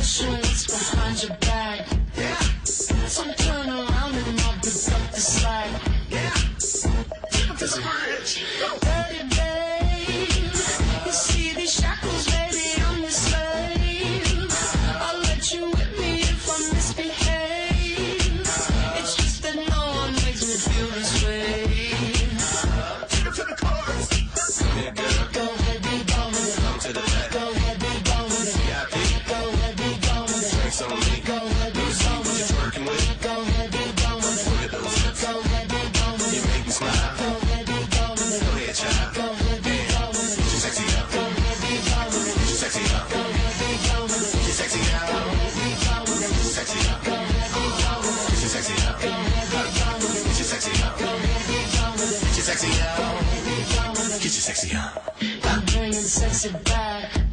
pushing what's behind your back. Yeah. So turn around and I'll pick up the slack. Yeah. Does it hurt? Dirty babe. You see these shackles, baby, I'm your slave. I'll let you whip me if I misbehave. It's just that no one makes me feel this way. Take it to the chorus. Yeah, girl. Go ahead, be gone with it. Come to the back. Go ahead, be gone with it. VIP. Go ahead, be gone with it. Drinks on me. Go ahead, be gone with it. Working with it. Go ahead, be gone with it. Look at those hips. Go ahead, be gone with it. You make me smile. Go ahead, be gone with it. Go ahead, child. Go ahead, be gone with it. Get your sexy out. Go ahead, be gone with it. Get your sexy out. Go ahead, be gone with it. Get your sexy out. Go ahead, be gone with it. Get your sexy out. Go ahead, be gone with it. Get your sexy out. Go ahead, be gone with it. Get your sexy out. Go ahead, be gone with it. Get your sexy out. Go ahead, be gone with it. Get your sexy out. I'm bringing sexy back.